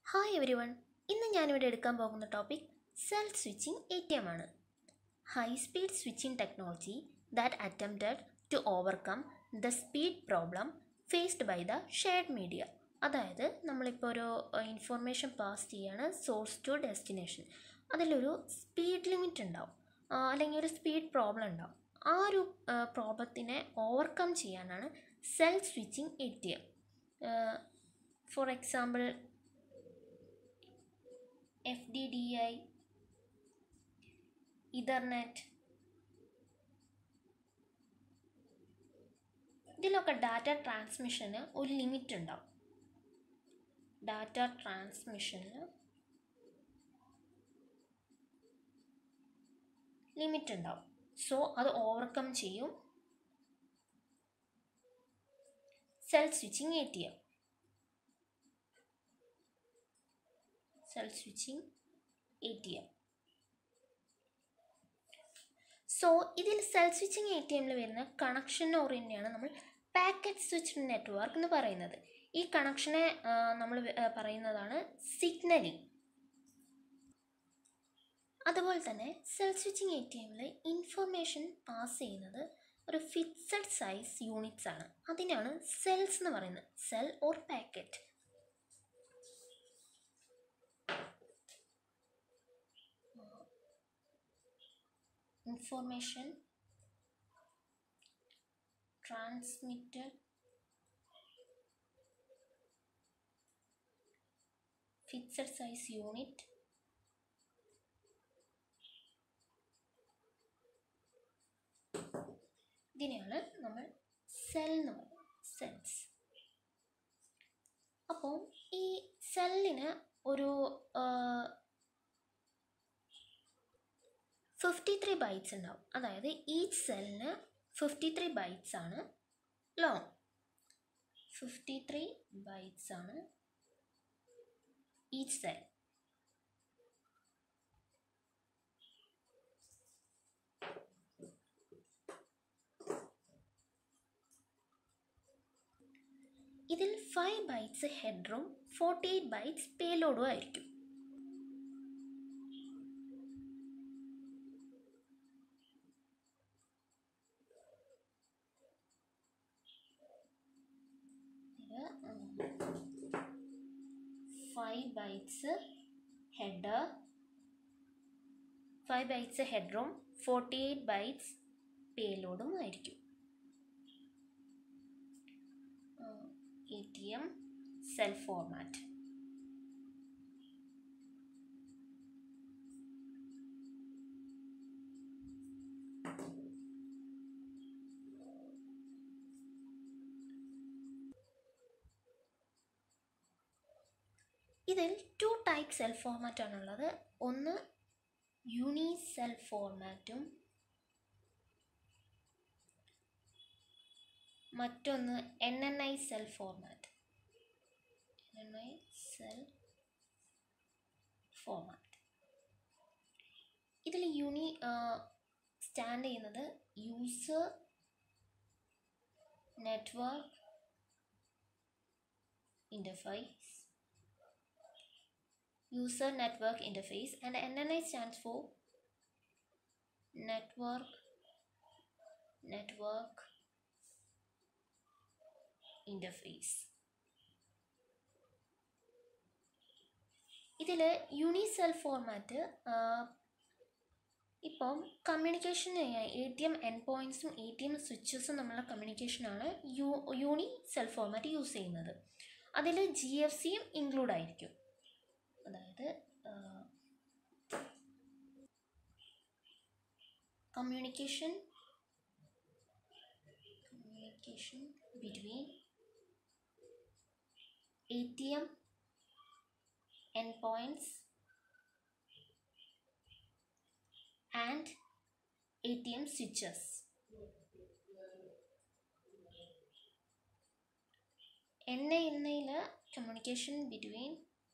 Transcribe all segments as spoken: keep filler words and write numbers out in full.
Hi every one. ഇന്ന് ഞാനിവിടെ എടുക്കാൻ പോകുന്ന topic cell switching A T M ആണ്. High speed switching technology that attempted to overcome the speed problem faced by the shared media. അതായത് നമ്മളിപ്പോൾ ഒരു information pass ചെയ്യാണ് സോഴ്സ് ടു ഡെസ്റ്റിനേഷൻ. അതിലൊരു സ്പീഡ് ലിമിറ്റ് ഉണ്ടാവും, അല്ലെങ്കിൽ ഒരു സ്പീഡ് പ്രോബ്ലം ഉണ്ടാവും. ആ ഒരു പ്രോബ്ലത്തിനെ ഓവർകം ചെയ്യാനാണ് cell switching A T M. For example F D D I, Ethernet, ഇതിലൊക്കെ ഡാറ്റ ട്രാൻസ്മിഷന് ഒരു ലിമിറ്റ് ഉണ്ടാവും. ഡാറ്റ ട്രാൻസ്മിഷന് ലിമിറ്റ് ഉണ്ടാവും. സോ അത് ഓവർകം ചെയ്യും cell switching A T M. Cell switching A T M. So ഇതിൽ സെൽഫ് സ്വിച്ചിങ് എ ടി എമ്മിൽ വരുന്ന കണക്ഷൻ ഓറിയൻ്റെയാണ് നമ്മൾ പാക്കറ്റ് സ്വിച്ച് നെറ്റ്വർക്ക് എന്ന് പറയുന്നത്. ഈ കണക്ഷനെ നമ്മൾ പറയുന്നതാണ് സിഗ്നലിംഗ്. അതുപോലെ തന്നെ സെൽഫ് സ്വിച്ചിങ് എ ടി എമ്മിൽ ഇൻഫർമേഷൻ പാസ് ചെയ്യുന്നത് ഒരു ഫിക്സഡ് സൈസ് യൂണിറ്റ്സ് ആണ്. അതിനാണ് സെൽസ് എന്ന് പറയുന്നത്. Cell or packet. Information transmitted fixed size unit ഇതിനെയാണ് നമ്മൾ സെൽ എന്ന് പറയുന്നത്. സെൽസ്. അപ്പോൾ ഈ സെല്ലിന് ഒരു ഫിഫ്റ്റി ത്രീ ബൈറ്റ്സ് ഉണ്ടാവും. അതായത് ഈച്ച് സെല്ലിന് ഫിഫ്റ്റി ത്രീ ബൈറ്റ്സ് ആണ് ലോങ്. ഫിഫ്റ്റി ത്രീ ബൈറ്റ്സ് ആണ് ഈച്ച് സെൽ. ഇതിൽ ഫൈവ് ബൈറ്റ്സ് ഹെഡ്റൂം, ഫോർട്ടി എയ്റ്റ് ബൈറ്റ്സ് പേലോഡും ആയിരിക്കും. Five bytes header, five bytes ഹെഡ്റൂം, ഫോർട്ടി എയ്റ്റ് ബൈറ്റ്സ് പേലോഡും ആയിരിക്കും. A T M cell format. ഇതിൽ ടു ടൈപ്പ് സെൽ ഫോർമാറ്റ് ആണുള്ളത്. ഒന്ന് യൂണി സെൽ ഫോർമാറ്റും മറ്റൊന്ന് N N I cell format. N N I cell format. ഇതിൽ യൂണി സ്റ്റാൻഡ് ചെയ്യുന്നത് user network interface. User Network Interface, and N N I stands for Network Network Interface. ഇതിൽ UNI cell format ഇപ്പം communication A T M end പോയിൻറ്റ്സും A T M സ്വിച്ചസും തമ്മിലുള്ള കമ്മ്യൂണിക്കേഷനാണ് U UNI cell format use ചെയ്യുന്നത്. അതിൽ G F സിയും include ആയിരിക്കും. അതായത് communication communication between A T M end points and A T M switches. N I N ഐയിൽ communication between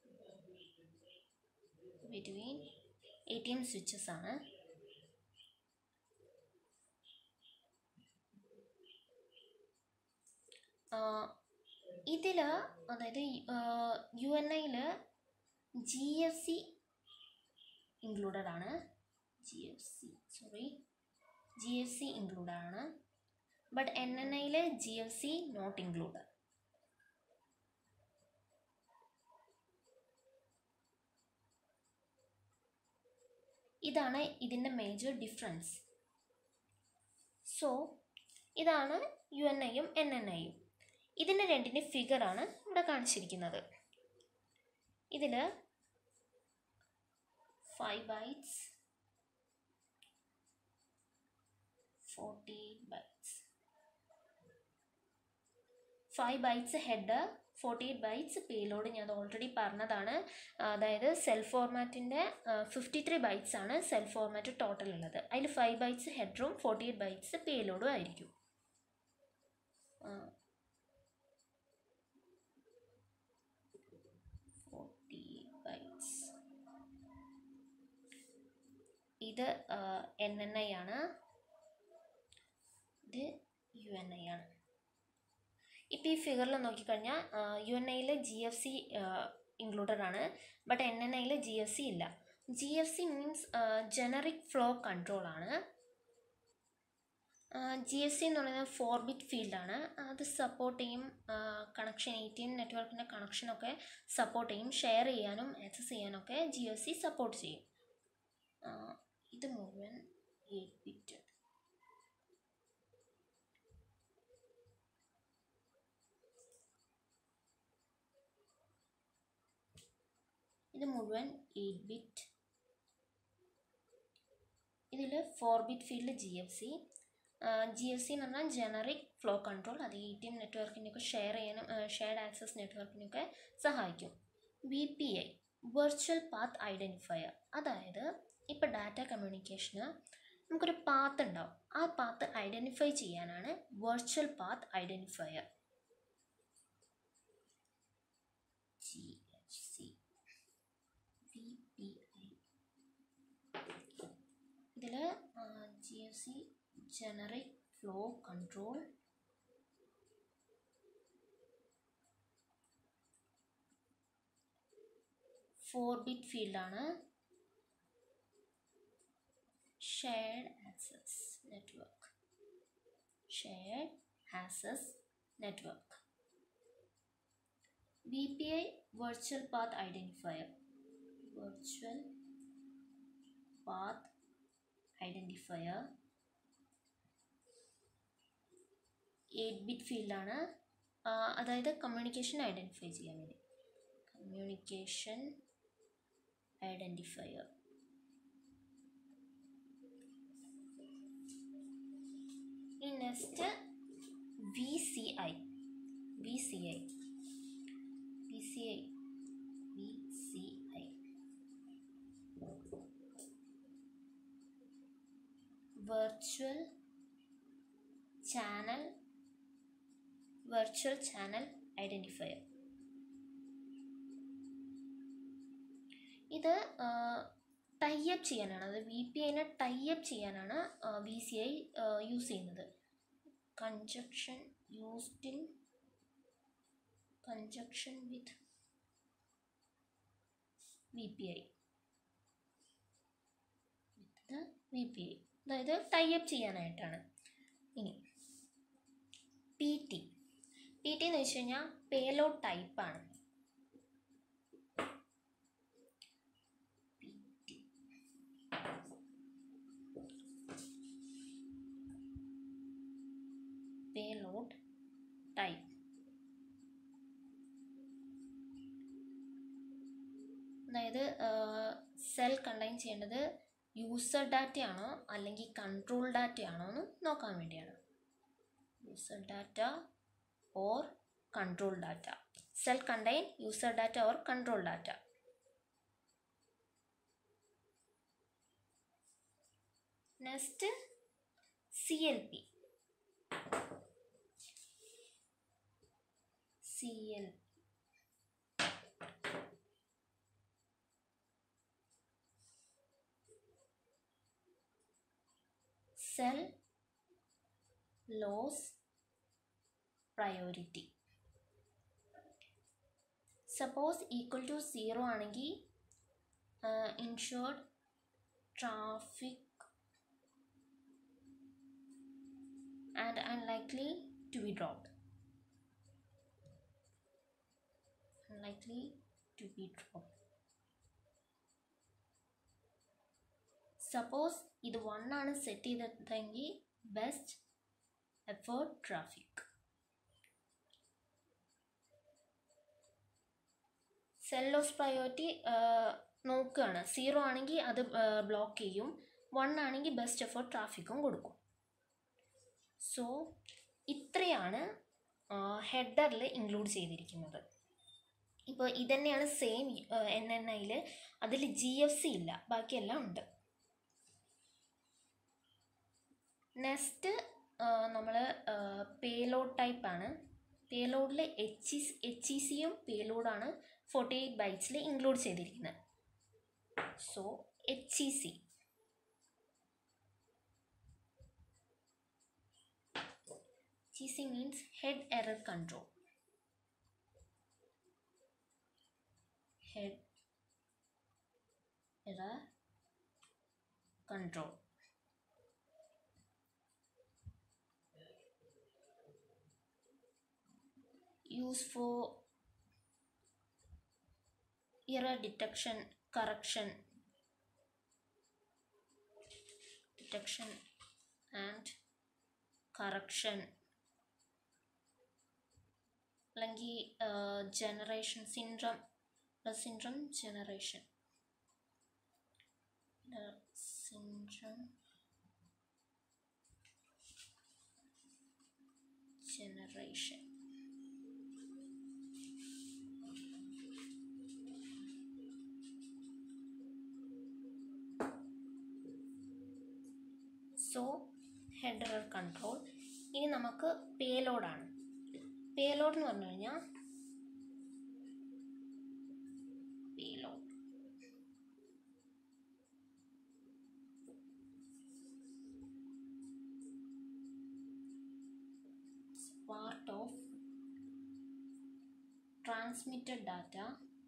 between A T M switches ആണ്. ഇതിൽ അതായത് U N ഐയിൽ ജി എഫ് സി ഇൻക്ലൂഡഡ് ആണ്, G F C sorry G F C included ആണ്, but N N ഐയിൽ G F C not included. ഇതാണ് ഇതിൻ്റെ മേജർ ഡിഫറൻസ്. സോ ഇതാണ് യു എൻ ഐയും എൻ എൻ ഐയും. ഇതിൻ്റെ രണ്ടിൻ്റെ ഫിഗറാണ് ഇവിടെ കാണിച്ചിരിക്കുന്നത്. ഇതിൽ five bytes, forty bytes, five bytes head, forty eight bytes payload. ഞാൻ ഓൾറെഡി പറഞ്ഞതാണ്. അതായത് സെൽ ഫോർമാറ്റിൻ്റെ ഫിഫ്റ്റി ത്രീ ബൈറ്റ്സ് ആണ് സെൽ ഫോർമാറ്റ് ടോട്ടൽ ഉള്ളത്. അതിൽ ഫൈവ് ബൈറ്റ്സ് ഹെഡറും ഫോർട്ടി എയ്റ്റ് ബൈറ്റ്സ് പേലോഡും ആയിരിക്കും. Forty bytes. ഇത് എൻ എൻ ഐ ആണ്, ഇത് യു എൻ ഐ ആണ്. ഇപ്പോൾ ഈ ഫിഗറിൽ നോക്കിക്കഴിഞ്ഞാൽ യു എൻ ഐയിൽ ജി എഫ് സി ഇൻക്ലൂഡഡ് ആണ്, ബട്ട് എൻ എൻ ഐയിൽ ജി എഫ് സി ഇല്ല. G F C means generic flow control ആണ്. ജി എഫ് സി എന്ന് പറയുന്നത് ഫോർ ബിറ്റ് ഫീൽഡാണ്. അത് സപ്പോർട്ട് ചെയ്യും, കണക്ഷൻ എ ടി എം നെറ്റ്വർക്കിൻ്റെ കണക്ഷനൊക്കെ സപ്പോർട്ട് ചെയ്യും, ഷെയർ ചെയ്യാനും ആക്സസ് ചെയ്യാനൊക്കെ ജി എഫ് സി സപ്പോർട്ട് ചെയ്യും. ഇത് മുഴുവൻ എയ്റ്റ് ബിറ്റ്. ഇത് മുഴുവൻ എയ്റ്റ് ബിറ്റ്. ഇതിൽ four bit field G F C. G F C എന്ന് പറഞ്ഞാൽ ജനറിക് ഫ്ലോ കൺട്രോൾ. അത് എ ടി എം നെറ്റ്വർക്കിനൊക്കെ ഷെയർ ചെയ്യാനും ഷെയർഡ് ആക്സസ് നെറ്റ്വർക്കിനൊക്കെ സഹായിക്കും. V P I virtual path identifier. അതായത് ഇപ്പോൾ ഡാറ്റ കമ്മ്യൂണിക്കേഷന് നമുക്കൊരു പാത്ത് ഉണ്ടാവും, ആ പാത്ത് ഐഡൻറ്റിഫൈ ചെയ്യാനാണ് virtual path identifier. G F C, V P I. ഇതിൽ G F C generic flow control, four bit ഫീൽഡാണ്, shared access network, shared access network. V P I virtual path identifier, virtual path identifier eight bit ഫീൽഡാണ്. അതായത് communication identify ചെയ്യാൻ വേണ്ടി, communication identifier. ഈ next V C I, V C I, V C I, V C I. Virtual channel, virtual channel identifier. ഇത് type ചെയ്യാനാണ്, അത് V P ഐനെ type ചെയ്യാനാണ് വി സി ഐ യൂസ് ചെയ്യുന്നത്. Conjunction used in conjunction with V P I, with V P I, അതായത് ടൈപ്പ് ചെയ്യാനായിട്ടാണ്. ഇനി പി ടി, പി ടി എന്ന് വെച്ച് കഴിഞ്ഞാൽ പേലോഡ് ടൈപ്പാണ്. Payload type. അതായത് സെൽ കണ്ടെയ്ൻ ചെയ്യേണ്ടത് യൂസർ ഡാറ്റയാണോ അല്ലെങ്കിൽ കൺട്രോൾ ഡാറ്റയാണോ എന്ന് നോക്കാൻ വേണ്ടിയാണ്. User data or control data. Cell contain user data or control data. Next C L P. C L P cell loss priority. Suppose equal to zero ആണെങ്കിൽ insured traffic and unlikely to be dropped. Unlikely to be dropped. Suppose ഇത് one ആണ് set ചെയ്തിട്ടെങ്കിൽ best effort traffic. Cell loss priority നോക്കുകയാണ്. Zero ആണെങ്കിൽ അത് block ചെയ്യും, one ആണെങ്കിൽ best effort ട്രാഫിക്കും കൊടുക്കും. സോ ഇത്രയാണ് ഹെഡറിൽ ഇൻക്ലൂഡ് ചെയ്തിരിക്കുന്നത്. ഇപ്പോൾ ഇതന്നെയാണ് സെയിം എൻ എൻ ഐയിൽ, അതിൽ ജി എഫ് സി ഇല്ല, ബാക്കിയെല്ലാം ഉണ്ട്. നെക്സ്റ്റ് നമ്മൾ പേലോഡ് ടൈപ്പാണ്. പേലോഡിൽ എച്ച് ഇ എച്ച് ഇ സിയും പേലോഡാണ് ഫോർട്ടി എയ്റ്റ് ബൈറ്റ്സിൽ ഇൻക്ലൂഡ് ചെയ്തിരിക്കുന്നത്. So H E C G C means head error control. Head error control. Used for error detection, correction, detection and correction. അല്ലെങ്കിൽ generation syndrome syndrome generation syndrome generation so head error control. ഇനി നമുക്ക് പേലോഡാണ്. Payload എന്ന് പറഞ്ഞു കഴിഞ്ഞാൽ payload part of transmitted data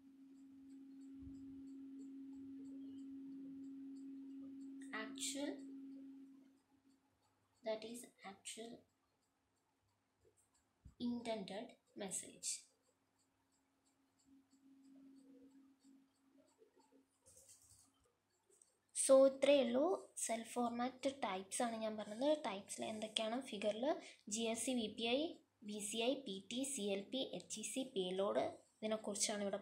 actual that is actual intended message. So ഇത്രയേ ഉള്ളൂ. Cell format types ആണ് ഞാൻ പറഞ്ഞത്. ടൈപ്സിൽ എന്തൊക്കെയാണ് ഫിഗറിൽ G S C, V P I, B C I, P T, C L P, H E C, payload, ഇതിനെക്കുറിച്ചാണ് ഇവിടെ.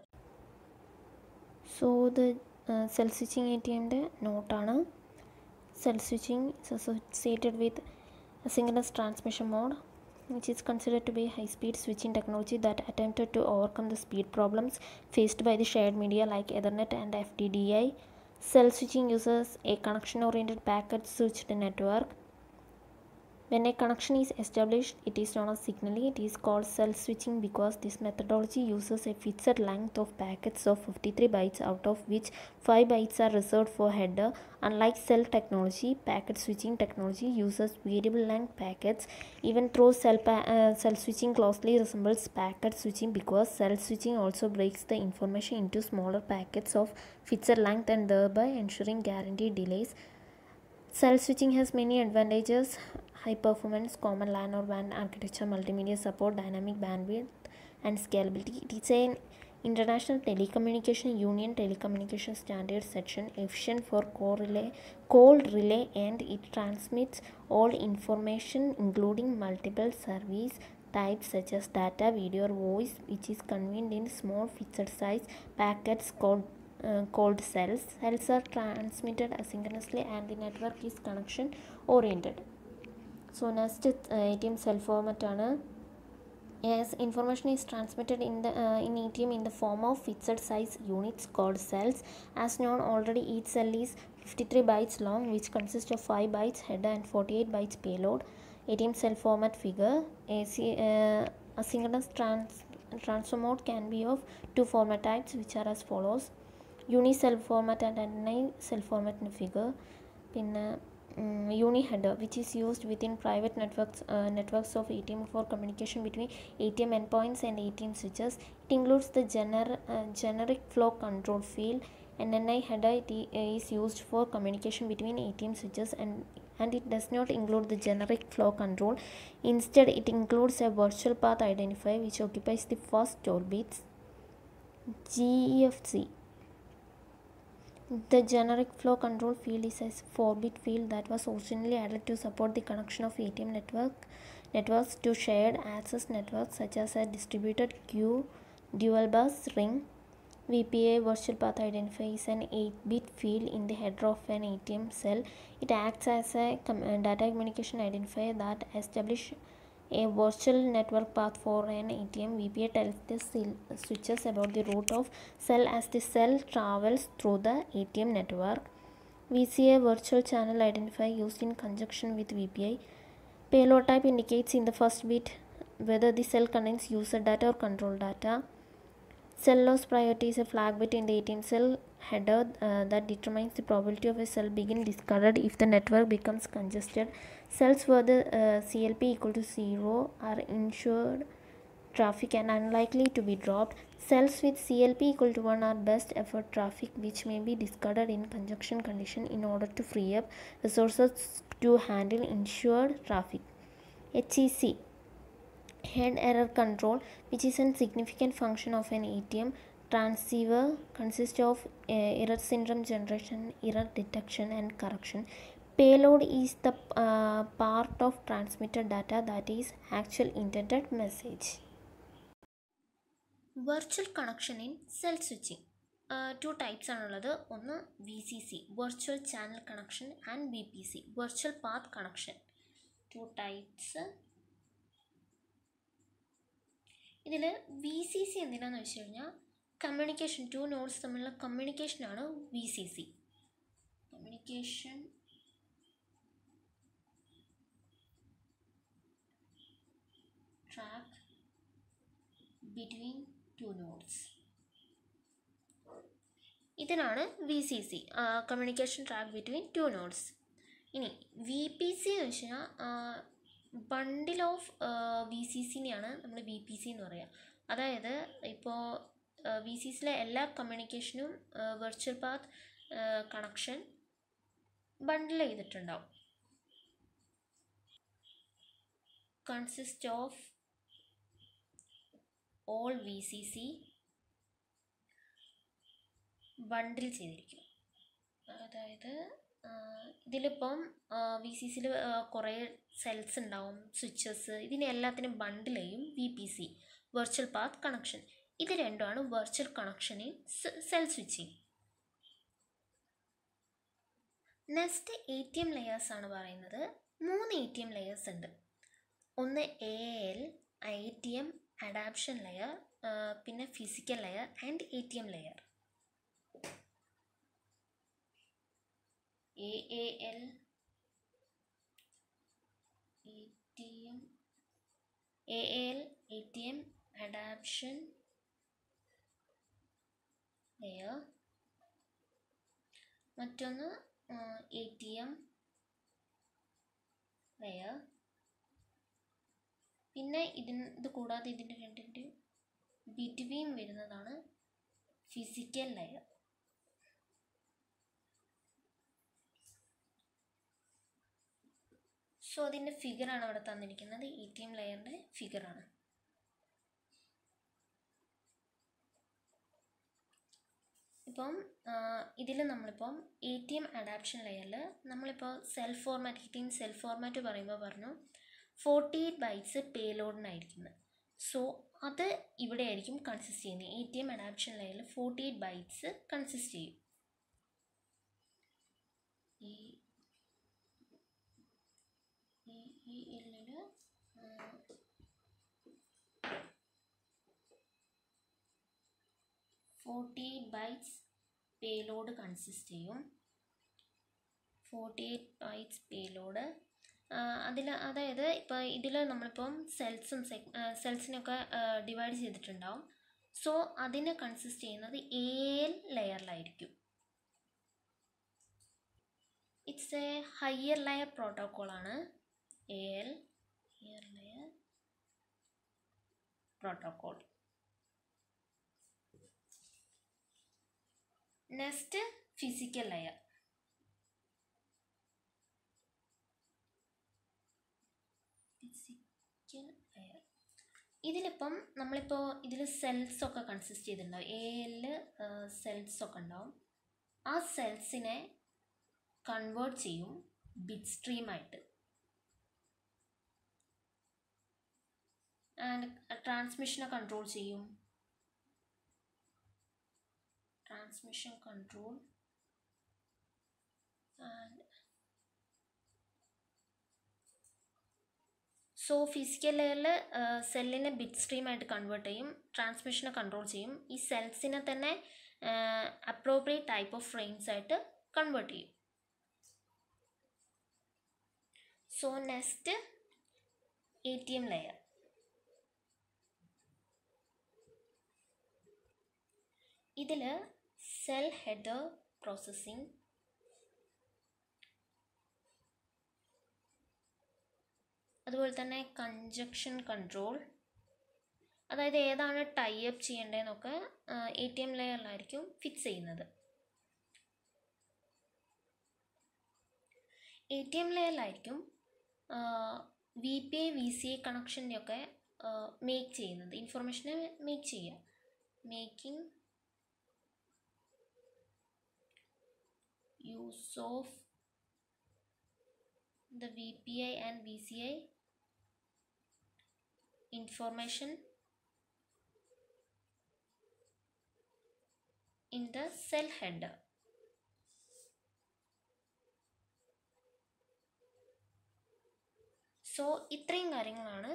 സോ ഇത് സെൽ സ്വിച്ചിങ് എ ടി എമ്മിൻ്റെ നോട്ടാണ്. Cell switching is associated with asynchronous transmission mode, which is considered to be high-speed switching technology that attempted to overcome the speed problems faced by the shared media like Ethernet and F D D I. Cell switching uses a connection-oriented packet switched network. When a connection is established, it is known as signaling. It is called cell switching because this methodology uses a fixed length of packets of fifty-three bytes, out of which five bytes are reserved for header. Unlike cell technology, packet switching technology uses variable length packets. Even though cell, pa- uh, cell switching closely resembles packet switching because cell switching also breaks the information into smaller packets of fixed length and thereby ensuring guaranteed delays. Cell switching has many advantages: high performance, common LAN or WAN architecture, multimedia support, dynamic bandwidth and scalability. It is an International Telecommunication Union Telecommunication Standards section, efficient for call relay, call relay and it transmits all information including multiple service types such as data, video or voice, which is contained in small fixed size packets called Uh, called cells. Cells are transmitted asynchronously and the network is connection oriented. So next uh, A T M cell format ആണ്. As information is transmitted in the uh, in A T M in the form of fixed size units called cells. As known already, each cell is fifty-three bytes long, which consists of five bytes header and forty-eight bytes payload. A T M cell format figure. A C, uh, asynchronous trans transfer mode can be of two format types, which are as follows: Unicell format and N I cell format in figure. പിന്നെ um, uni-header, which is used within private networks uh, networks of A T M for communication between A T M endpoints and A T M switches. It includes the gener- uh, generic flow control field. N N I header it is used for communication between A T M switches and and it does not include the generic flow control. Instead, it includes a virtual path identifier which occupies the first twelve bits. G E F C. The generic flow control field is a four-bit field that was originally added to support the connection of A T M network networks to shared access networks such as a distributed queue, dual bus, ring. V P A virtual path identifier is an eight-bit field in the header of an A T M cell. It acts as a data communication identifier that establishes a virtual network path for an A T M. V P A tells the switches about the route of cell as the cell travels through the A T M network. V C A virtual channel identifier used in conjunction with V P I. Payload type indicates in the first bit whether the cell contains user data or control data. Cell loss priority is a flag bit in the A T M cell header uh, that determines the probability of a cell being discarded if the network becomes congested. Cells where the uh, C L P equal to zero are ensured traffic and unlikely to be dropped. Cells with C L P equal to one are best effort traffic which may be discarded in conjunction condition in order to free up resources to handle ensured traffic. H E C head error control, which is a significant function of an A T M transceiver, consists of uh, error syndrome generation, error detection and correction. Payload is the uh, part of transmitted data that is actual intended message. Virtual connection in cell switching. Uh, two types ആണുള്ളത്. ഒന്ന് V C C virtual channel connection and V P C virtual path connection. Two types. ഇതിൽ V C C എന്തിനാന്ന് വെച്ച് കഴിഞ്ഞാൽ communication two nodes തമ്മിലുള്ള കമ്മ്യൂണിക്കേഷനാണ് V C C. Communication track between two nodes, ഇതിനാണ് V C C, communication track between two nodes. ഇനി V P C എന്ന് വെച്ച് കഴിഞ്ഞാൽ ബണ്ടിൽ ഓഫ് വി സി സിനെയാണ് നമ്മൾ വി പി സി എന്ന് പറയുക. അതായത് ഇപ്പോൾ വി സി സിയിലെ എല്ലാ കമ്മ്യൂണിക്കേഷനും വെർച്വൽ പാത്ത് കണക്ഷൻ ബണ്ടിൽ ചെയ്തിട്ടുണ്ടാവും. Consist of all V C C bundle ചെയ്തിരിക്കും. അതായത് ഇതിലിപ്പം വി സി സിയിൽ കുറേ സെൽസ് ഉണ്ടാവും, സ്വിച്ചസ്, ഇതിനെ എല്ലാത്തിനും ബണ്ടിൽ ചെയ്യും V P C virtual path connection. ഇത് രണ്ടുമാണ് virtual connection in cell switching. Next A T M layers ആണ് പറയുന്നത്. മൂന്ന് എ ടി എം ലെയേഴ്സ് ഉണ്ട്. ഒന്ന് A L, I T M adaption layer, പിന്നെ physical layer and A T M layer. A A L, A T M, A A L, A T M adaptation layer, മറ്റൊന്ന് A T M layer, പിന്നെ ഇതിന് ഇത് കൂടാതെ ഇതിൻ്റെ രണ്ടിൻ്റെ between വരുന്നതാണ് physical layer. So അതിൻ്റെ ഫിഗറാണ് അവിടെ തന്നിരിക്കുന്നത്. എ ടി എം ലെയറിൻ്റെ ഫിഗറാണ്. ഇപ്പം ഇതിൽ നമ്മളിപ്പം എ ടി എം അഡാപ്ഷൻ ലെയറിൽ നമ്മളിപ്പോൾ cell format hitting cell format പറയുമ്പോൾ പറഞ്ഞു ഫോർട്ടി എയ്റ്റ് ബൈറ്റ്സ് പേലോഡിനായിരിക്കുന്നത്. സോ അത് ഇവിടെ ആയിരിക്കും കൺസിസ്റ്റ് ചെയ്യുന്നത്. എ ടി എം അഡാപ്ഷൻ ലെയറിൽ ഫോർട്ടി എയ്റ്റ് ബൈറ്റ്സ് കൺസിസ്റ്റ് ചെയ്യും. ഈ ഈ എല്ലിൽ forty eight bytes payload consist ചെയ്യും. ഫോർട്ടി എയ്റ്റ് ബൈറ്റ്സ് പേലോഡ് അതിൽ അതായത് ഇപ്പോൾ ഇതിൽ നമ്മളിപ്പം സെൽസും സെൽസിനൊക്കെ ഡിവൈഡ് ചെയ്തിട്ടുണ്ടാവും. സോ അതിനെ കൺസിസ്റ്റ് ചെയ്യുന്നത് എ എൽ ലെയറിലായിരിക്കും. It's a higher layer protocol ആണ് A L higher layer protocol. Next physical layer. Physical layer ഇതിലിപ്പം നമ്മളിപ്പോൾ ഇതിൽ സെൽസ് ഒക്കെ കൺസിസ്റ്റ് ചെയ്തിട്ടുണ്ടാവും. എ എല്ലിൽ സെൽസ് ഒക്കെ ഉണ്ടാവും. ആ സെൽസിനെ കൺവേർട്ട് ചെയ്യും ബിറ്റ് സ്ട്രീമായിട്ട്. ആൻഡ് ട്രാൻസ്മിഷനെ കൺട്രോൾ ചെയ്യും. Transmission control and so physical ലെയറിൽ സെല്ലിനെ ബിറ്റ് സ്ട്രീമായിട്ട് കൺവേർട്ട് ചെയ്യും, ട്രാൻസ്മിഷനെ കൺട്രോൾ ചെയ്യും. ഈ സെൽസിനെ തന്നെ അപ്രോപ്രിയേറ്റ് ടൈപ്പ് ഓഫ് ഫ്രെയിംസ് ആയിട്ട് കൺവേർട്ട് ചെയ്യും. So next A T M layer. ഇതിൽ സെൽ ഹെഡർ പ്രോസസ്സിംഗ്, അതുപോലെ തന്നെ കൺജക്ഷൻ കൺട്രോൾ, അതായത് ഏതാണ് ടൈ അപ്പ് ചെയ്യേണ്ടതെന്നൊക്കെ എ ടി എം ലെയറിലായിരിക്കും ഫിക്സ് ചെയ്യുന്നത്. എ ടി എം ലെയറിലായിരിക്കും V P I V C I കണക്ഷൻ്റെയൊക്കെ മേക്ക് ചെയ്യുന്നത്, ഇൻഫർമേഷനെ മേക്ക് ചെയ്യുക. Making use of the V P I and V C I information in the cell header. So ഇത്രയും കാര്യങ്ങളാണ്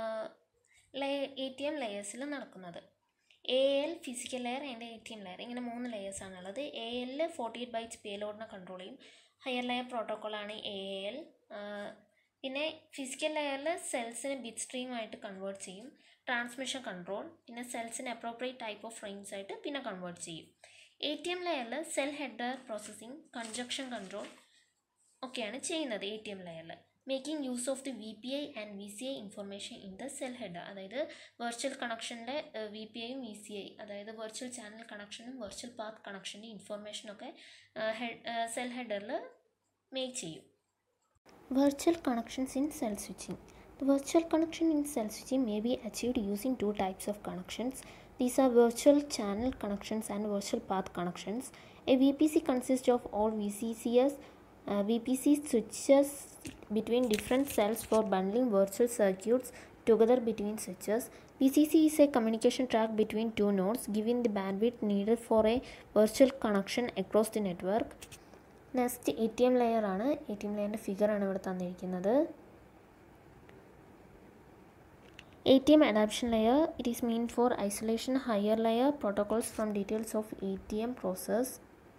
A T M ലെയേഴ്സിൽ നടക്കുന്നത്. A L physical layer and A T M layer, ഇങ്ങനെ മൂന്ന് ലെയേഴ്സാണുള്ളത്. എ എല്ലിൽ forty eight bytes പേലോഡിനെ control ചെയ്യും. ഹയർ ലെയർ പ്രോട്ടോക്കോളാണ് എ എൽ. പിന്നെ ഫിസിക്കൽ ലെയറിൽ സെൽസിനെ ബിറ്റ് സ്ട്രീമായിട്ട് കൺവേർട്ട് ചെയ്യും, ട്രാൻസ്മിഷൻ കൺട്രോൾ, പിന്നെ സെൽസിനെ അപ്രോപ്രിയേറ്റ് ടൈപ്പ് ഓഫ് ഫ്രെയിംസ് ആയിട്ട് പിന്നെ കൺവേർട്ട് ചെയ്യും. എ ടി എം ലെയറിൽ cell header processing, conjunction control ഒക്കെയാണ് ചെയ്യുന്നത് എ ടി എം ലെയറിൽ. Making use of the V P I and V C I information in the cell header, അതായത് virtual കണക്ഷനിലെ V P ഐയും V C I, അതായത് virtual channel കണക്ഷനും virtual path കണക്ഷൻ്റെ ഇൻഫർമേഷനൊക്കെ സെൽ ഹെഡറിൽ മേക്ക് ചെയ്യും. Virtual connections in cell switching. The virtual connection in cell switching may be achieved using two types of connections. These are virtual channel connections and virtual path connections. A V P C consists of all V C Cs, uh, V P C switches between different cells for bundling virtual circuits together between switches. V C C is a communication track between two nodes, giving the bandwidth needed for a virtual connection across the network. Next A T M layer ആണ്. A T M ലെയറിൻ്റെ ഫിഗറാണ് ഇവിടെ തന്നിരിക്കുന്നത്. A T M adaption layer, it is mean for isolation higher layer protocols from details of A T M process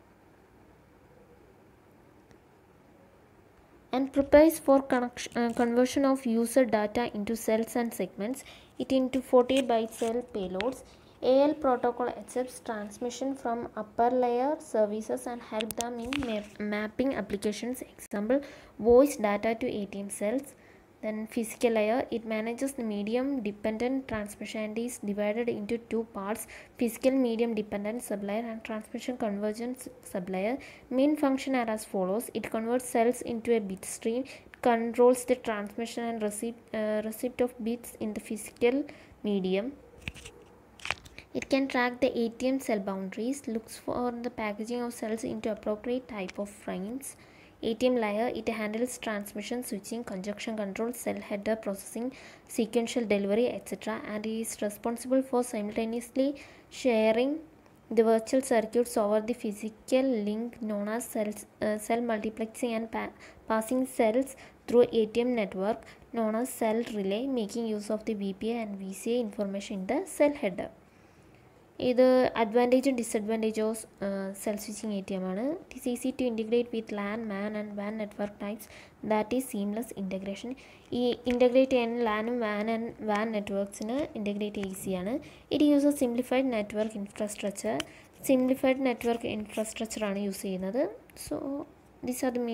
and prepares for connection, uh, conversion of user data into cells and segments it into forty-eight byte cell payloads. A L protocol accepts transmission from upper layer services and help them in ma- mapping applications, example voice data to A T M cells. Then physical layer, it manages the medium dependent transmission and is divided into two parts: physical medium dependent sublayer and transmission convergence sublayer. Main function are as follows: it converts cells into a bit stream, controls the transmission and receipt, uh, receipt of bits in the physical medium. It can track the A T M cell boundaries, looks for the packaging of cells into appropriate type of frames. A T M layer, it handles transmission, switching, conjunction control, cell header processing, sequential delivery, et cetera, and is responsible for simultaneously sharing the virtual circuits over the physical link known as cells, uh, cell multiplexing and pa- passing cells through A T M network known as cell relay, making use of the V P I and V C I information in the cell header. ഇത് അഡ്വാൻറ്റേജും disadvantage of cell switching A T M ആണ്. It is easy to integrate with LAN, man and van network types, that is seamless integration. ഈ integrate ചെയ്യാൻ ലാനും van and van നെറ്റ്വർക്ക്സിന് integrate ഈസിയാണ്. It uses simplified network infrastructure. Simplified network ഇൻഫ്രാസ്ട്രക്ചറാണ് use ചെയ്യുന്നത്. So these are the main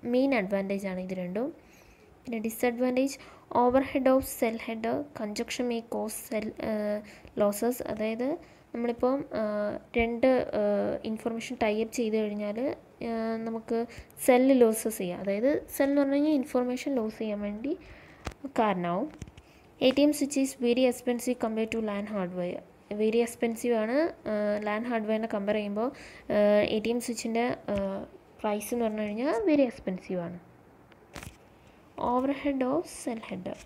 main advantage ആണ് ഇത് രണ്ടും. പിന്നെ disadvantage over head of cell head congestion may cos cell losses. അതായത് നമ്മളിപ്പം രണ്ട് ഇൻഫർമേഷൻ ടൈപ്പ് ചെയ്ത് കഴിഞ്ഞാൽ നമുക്ക് സെല്ല് ലോസസ് ചെയ്യാം. അതായത് സെൽ എന്ന് പറഞ്ഞു കഴിഞ്ഞാൽ ഇൻഫർമേഷൻ ലോസ് ചെയ്യാൻ വേണ്ടി കാരണമാവും. A T M switch is very expensive compare to LAN hardware. Very expensive ആണ് ലാൻ ഹാർഡ്വെയറിനെ കമ്പയർ ചെയ്യുമ്പോൾ. എ ടി എം സ്വിച്ചിൻ്റെ പ്രൈസ് എന്ന് പറഞ്ഞു കഴിഞ്ഞാൽ വെരി എക്സ്പെൻസീവ് ആണ്. Overhead of cell head.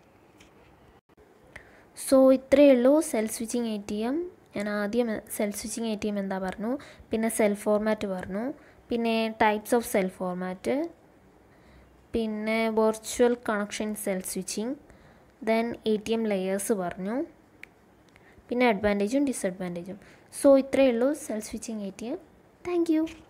So ഇത്രയേ ഉള്ളൂ cell switching A T M. ഞാൻ ആദ്യം cell switching A T M എന്താ പറഞ്ഞു, പിന്നെ സെൽ ഫോർമാറ്റ് പറഞ്ഞു, പിന്നെ ടൈപ്സ് ഓഫ് സെൽ ഫോർമാറ്റ്, പിന്നെ virtual connection cell switching, then A T M layers പറഞ്ഞു, പിന്നെ അഡ്വാൻറ്റേജും ഡിസഡ്വാൻറ്റേജും. സോ ഇത്രയേ ഉള്ളൂ cell switching A T M. Thank U.